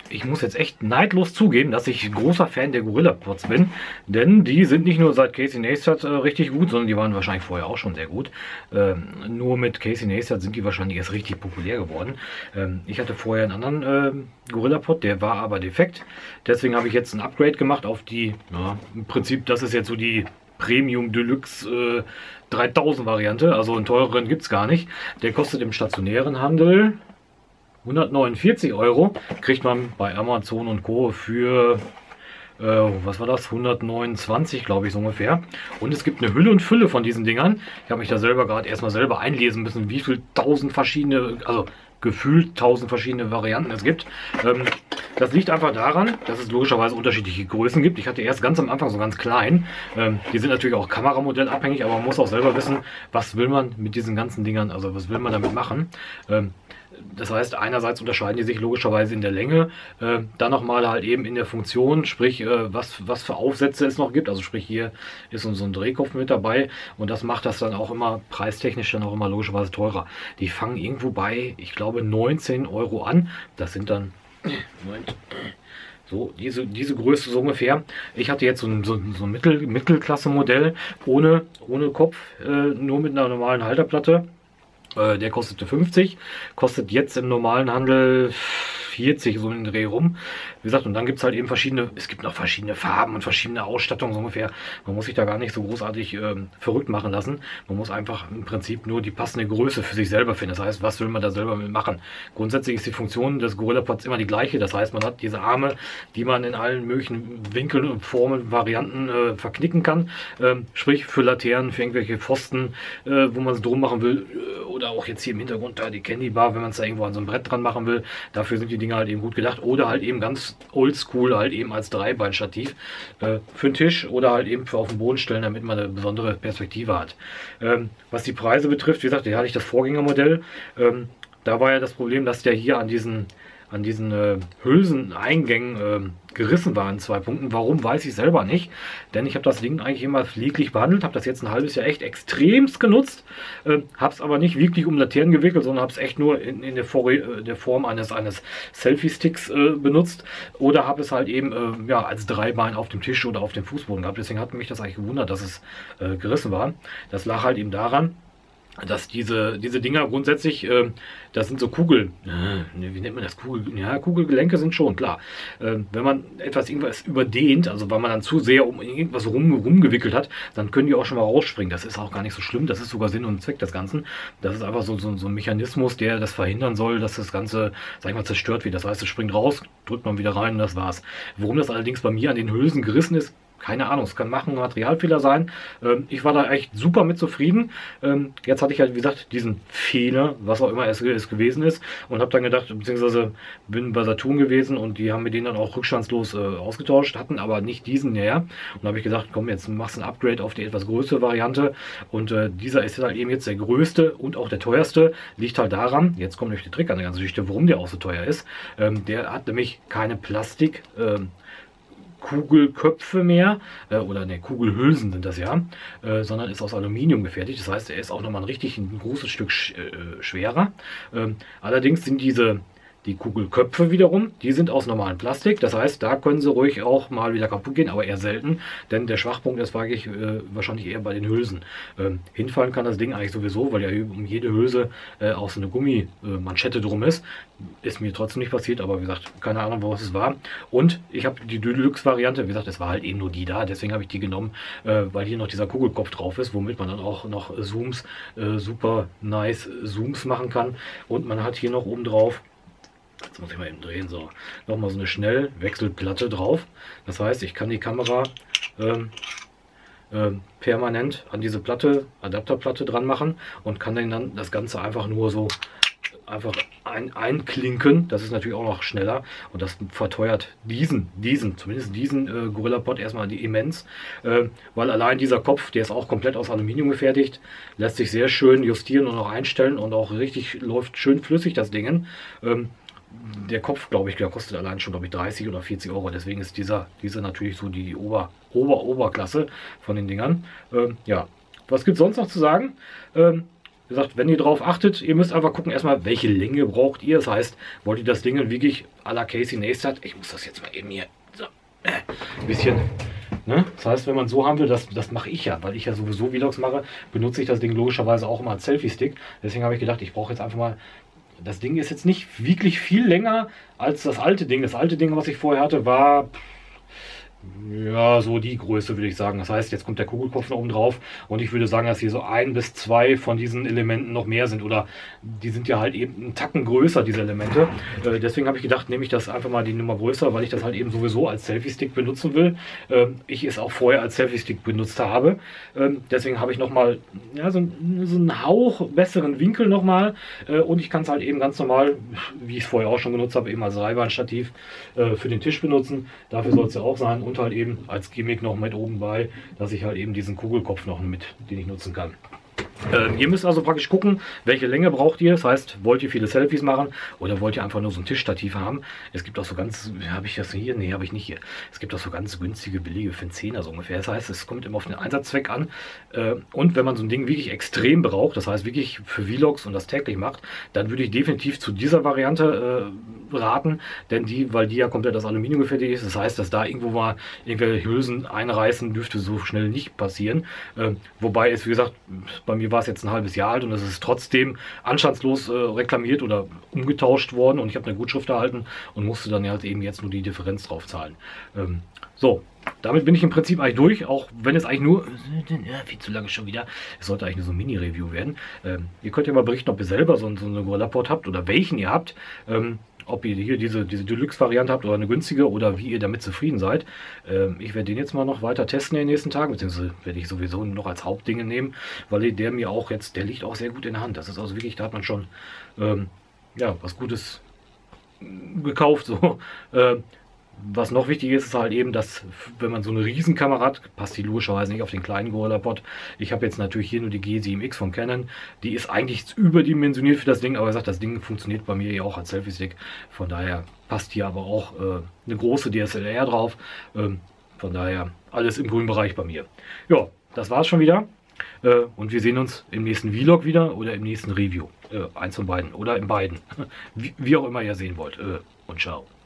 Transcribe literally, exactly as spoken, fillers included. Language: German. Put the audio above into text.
ich muss jetzt echt neidlos zugeben, dass ich großer Fan der Gorilla-Pods bin. Denn die sind nicht nur seit Casey Neistat äh, richtig gut, sondern die waren wahrscheinlich vorher auch schon sehr gut. Ähm, nur mit Casey Neistat sind die wahrscheinlich erst richtig populär geworden. Ähm, ich hatte vorher einen anderen äh, Gorilla-Pod, der war aber defekt. Deswegen habe ich jetzt ein Upgrade gemacht auf die, ja, im Prinzip, das ist jetzt so die Premium Deluxe äh, dreitausend Variante. Also einen teureren gibt es gar nicht. Der kostet im stationären Handel hundertneunundvierzig Euro, kriegt man bei Amazon und Co. für, äh, was war das, hundertneunundzwanzig, glaube ich, so ungefähr. Und es gibt eine Hülle und Fülle von diesen Dingern. Ich habe mich da selber gerade erstmal selber einlesen müssen, wie viel tausend verschiedene, also gefühlt tausend verschiedene Varianten es gibt. Ähm, das liegt einfach daran, dass es logischerweise unterschiedliche Größen gibt. Ich hatte erst ganz am Anfang so ganz klein. Ähm, die sind natürlich auch kameramodellabhängig, aber man muss auch selber wissen, was will man mit diesen ganzen Dingern, also was will man damit machen. Ähm, Das heißt, einerseits unterscheiden die sich logischerweise in der Länge, äh, dann nochmal halt eben in der Funktion, sprich, äh, was, was für Aufsätze es noch gibt. Also sprich, hier ist so ein Drehkopf mit dabei und das macht das dann auch immer preistechnisch dann auch immer logischerweise teurer. Die fangen irgendwo bei, ich glaube, neunzehn Euro an. Das sind dann, Moment, so diese, diese Größe so ungefähr. Ich hatte jetzt so ein, so, so ein Mittel, Mittelklasse-Modell ohne, ohne Kopf, äh, nur mit einer normalen Halterplatte. Der kostete fünfzig, kostet jetzt im normalen Handel vierzig, so in den Dreh rum. Wie gesagt, und dann gibt es halt eben verschiedene, es gibt noch verschiedene Farben und verschiedene Ausstattungen so ungefähr. Man muss sich da gar nicht so großartig ähm, verrückt machen lassen. Man muss einfach im Prinzip nur die passende Größe für sich selber finden. Das heißt, was will man da selber mit machen? Grundsätzlich ist die Funktion des Gorilla-Pods immer die gleiche. Das heißt, man hat diese Arme, die man in allen möglichen Winkeln und Formen, Varianten äh, verknicken kann. Ähm, sprich für Laternen, für irgendwelche Pfosten, äh, wo man es drum machen will. Äh, oder auch jetzt hier im Hintergrund da die Candy Bar, wenn man es da irgendwo an so einem Brett dran machen will. Dafür sind die Dinge halt eben gut gedacht. Oder halt eben ganz oldschool halt eben als Dreibeinstativ äh, für den Tisch oder halt eben für auf den Boden stellen, damit man eine besondere Perspektive hat. Ähm, was die Preise betrifft, wie gesagt, hier hatte ich das Vorgängermodell. Ähm, da war ja das Problem, dass der hier an diesen an diesen äh, Hülseneingängen äh, gerissen war in zwei Punkten. Warum, weiß ich selber nicht. Denn ich habe das Ding eigentlich immer pfleglich behandelt, habe das jetzt ein halbes Jahr echt extremst genutzt, äh, habe es aber nicht wirklich um Laternen gewickelt, sondern habe es echt nur in, in der, Vor äh, der Form eines, eines Selfie-Sticks äh, benutzt oder habe es halt eben äh, ja, als Dreibein auf dem Tisch oder auf dem Fußboden gehabt. Deswegen hat mich das eigentlich gewundert, dass es äh, gerissen war. Das lag halt eben daran, dass diese, diese Dinger grundsätzlich, äh, das sind so Kugel, äh, wie nennt man das? Kugel, ja, Kugelgelenke sind schon, klar. Äh, wenn man etwas irgendwas überdehnt, also weil man dann zu sehr um irgendwas rum, rumgewickelt hat, dann können die auch schon mal rausspringen. Das ist auch gar nicht so schlimm, das ist sogar Sinn und Zweck des Ganzen. Das ist einfach so, so, so ein Mechanismus, der das verhindern soll, dass das Ganze, sag ich mal, zerstört wird. Das heißt, es springt raus, drückt man wieder rein und das war's. Worum das allerdings bei mir an den Hülsen gerissen ist, keine Ahnung, es kann machen, Materialfehler sein. Ähm, ich war da echt super mit zufrieden. Ähm, jetzt hatte ich halt, wie gesagt, diesen Fehler, was auch immer es, es gewesen ist, und habe dann gedacht, beziehungsweise bin bei Saturn gewesen und die haben mir den dann auch rückstandslos äh, ausgetauscht, hatten aber nicht diesen näher. Und da habe ich gesagt, komm, jetzt machst du ein Upgrade auf die etwas größere Variante. Und äh, dieser ist halt eben jetzt der größte und auch der teuerste. Liegt halt daran, jetzt kommt nämlich der Trick an der ganzen Geschichte, warum der auch so teuer ist. Ähm, der hat nämlich keine Plastik. Ähm, Kugelköpfe mehr, äh, oder ne, Kugelhülsen sind das ja, äh, sondern ist aus Aluminium gefertigt. Das heißt, er ist auch nochmal ein richtig ein großes Stück sch äh, schwerer. Ähm, allerdings sind diese die Kugelköpfe wiederum, die sind aus normalem Plastik. Das heißt, da können sie ruhig auch mal wieder kaputt gehen, aber eher selten. Denn der Schwachpunkt ist wirklich äh, wahrscheinlich eher bei den Hülsen. Ähm, hinfallen kann das Ding eigentlich sowieso, weil ja um jede Hülse äh, auch so eine Gummimanschette äh, drum ist. Ist mir trotzdem nicht passiert, aber wie gesagt, keine Ahnung, was es war. Und ich habe die Deluxe-Variante, wie gesagt, es war halt eben nur die da. Deswegen habe ich die genommen, äh, weil hier noch dieser Kugelkopf drauf ist, womit man dann auch noch Zooms, äh, super nice Zooms machen kann. Und man hat hier noch oben drauf, jetzt muss ich mal eben drehen, so, nochmal so eine Schnellwechselplatte drauf. Das heißt, ich kann die Kamera ähm, ähm, permanent an diese Platte, Adapterplatte dran machen und kann dann das Ganze einfach nur so einfach ein, einklinken. Das ist natürlich auch noch schneller und das verteuert diesen, diesen, zumindest diesen äh, Gorilla-Pod erstmal die immens, äh, weil allein dieser Kopf, der ist auch komplett aus Aluminium gefertigt, lässt sich sehr schön justieren und auch einstellen und auch richtig läuft schön flüssig das Ding. Ähm, Der Kopf, glaube ich, der kostet allein schon, glaube ich, dreißig oder vierzig Euro. Deswegen ist dieser, dieser natürlich so die Ober, Ober, Oberklasse von den Dingern. Ähm, ja, was gibt es sonst noch zu sagen? Ähm, Wie gesagt, wenn ihr darauf achtet, ihr müsst einfach gucken, erstmal, welche Länge braucht ihr. Das heißt, wollt ihr das Ding wirklich à la Casey Neistat, ich muss das jetzt mal eben hier so, äh, ein bisschen, ne? Das heißt, wenn man so haben will, das, das mache ich ja, weil ich ja sowieso Vlogs mache, benutze ich das Ding logischerweise auch immer als Selfie-Stick. Deswegen habe ich gedacht, ich brauche jetzt einfach mal, das Ding ist jetzt nicht wirklich viel länger als das alte Ding. Das alte Ding, was ich vorher hatte, war... ja, so die Größe würde ich sagen. Das heißt, jetzt kommt der Kugelkopf noch oben drauf und ich würde sagen, dass hier so ein bis zwei von diesen Elementen noch mehr sind oder die sind ja halt eben einen Tacken größer, diese Elemente. Äh, deswegen habe ich gedacht, nehme ich das einfach mal die Nummer größer, weil ich das halt eben sowieso als Selfie-Stick benutzen will. Ähm, ich es auch vorher als Selfie-Stick benutzt habe. Ähm, deswegen habe ich nochmal ja, so, so einen Hauch besseren Winkel nochmal äh, und ich kann es halt eben ganz normal, wie ich es vorher auch schon genutzt habe, eben als Reibandstativ äh, für den Tisch benutzen. Dafür soll es ja auch sein. Und halt eben als Gimmick noch mit oben bei, dass ich halt eben diesen Kugelkopf noch mit, den ich nutzen kann. Ähm, ihr müsst also praktisch gucken, welche Länge braucht ihr. Das heißt, wollt ihr viele Selfies machen oder wollt ihr einfach nur so ein Tischstativ haben? Es gibt auch so ganz, habe ich das hier? Nee, habe ich nicht hier. Es gibt auch so ganz günstige, billige für einen Zehner so ungefähr. Das heißt, es kommt immer auf den Einsatzzweck an. Äh, und wenn man so ein Ding wirklich extrem braucht, das heißt wirklich für Vlogs und das täglich macht, dann würde ich definitiv zu dieser Variante äh, raten, denn die, weil die ja komplett aus Aluminium gefertigt ist, das heißt, dass da irgendwo mal irgendwelche Hülsen einreißen, dürfte so schnell nicht passieren. Äh, wobei es, wie gesagt, bei mir war es jetzt ein halbes Jahr alt und es ist trotzdem anstandslos äh, reklamiert oder umgetauscht worden und ich habe eine Gutschrift erhalten und musste dann ja halt eben jetzt nur die Differenz drauf zahlen. Ähm, so, damit bin ich im Prinzip eigentlich durch, auch wenn es eigentlich nur, ja, viel zu lange schon wieder, es sollte eigentlich nur so ein Mini-Review werden. Ähm, ihr könnt ja mal berichten, ob ihr selber so, so eine Gorillapod habt oder welchen ihr habt. Ähm, ob ihr hier diese, diese Deluxe-Variante habt oder eine günstige oder wie ihr damit zufrieden seid. Ähm, ich werde den jetzt mal noch weiter testen in den nächsten Tagen, beziehungsweise werde ich sowieso noch als Hauptdinge nehmen, weil der mir auch jetzt, der liegt auch sehr gut in der Hand. Das ist also wirklich, da hat man schon ähm, ja, was Gutes gekauft. So. Ähm, Was noch wichtig ist, ist halt eben, dass wenn man so eine Riesenkamera hat, passt die logischerweise nicht auf den kleinen Gorillapod. Ich habe jetzt natürlich hier nur die G sieben X von Canon. Die ist eigentlich überdimensioniert für das Ding, aber wie gesagt, das Ding funktioniert bei mir ja auch als Selfie-Stick. Von daher passt hier aber auch äh, eine große D S L R drauf. Ähm, von daher alles im grünen Bereich bei mir. Ja, das war's schon wieder. Äh, und wir sehen uns im nächsten Vlog wieder oder im nächsten Review. Äh, eins von beiden oder in beiden. wie, wie auch immer ihr sehen wollt. Äh, und ciao.